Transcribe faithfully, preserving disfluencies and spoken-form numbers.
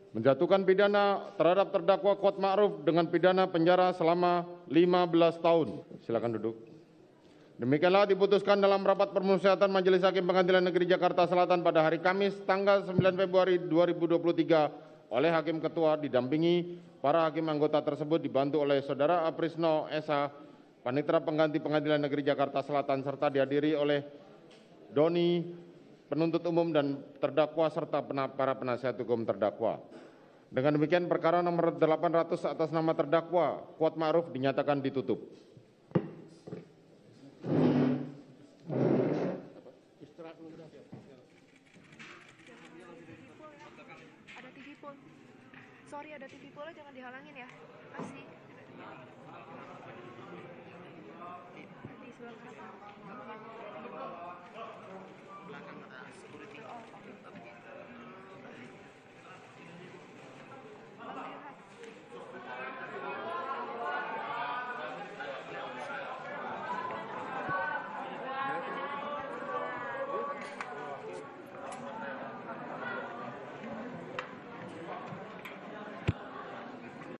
menjatuhkan pidana terhadap terdakwa Kuat Ma'ruf dengan pidana penjara selama lima belas tahun. Silakan duduk. Demikianlah diputuskan dalam rapat permusyawaratan Majelis Hakim Pengadilan Negeri Jakarta Selatan pada hari Kamis tanggal sembilan Februari dua ribu dua puluh tiga oleh Hakim Ketua didampingi para hakim anggota tersebut dibantu oleh Saudara Aprisno S H, Panitera Pengganti Pengadilan Negeri Jakarta Selatan serta dihadiri oleh Doni, penuntut umum dan terdakwa serta para penasihat hukum terdakwa. Dengan demikian perkara nomor delapan ratus atas nama terdakwa Kuat Ma'ruf dinyatakan ditutup. Ada T V pol. Sorry, ada T V pol, jangan dihalangin ya. Kasih. Di sebelah kanan.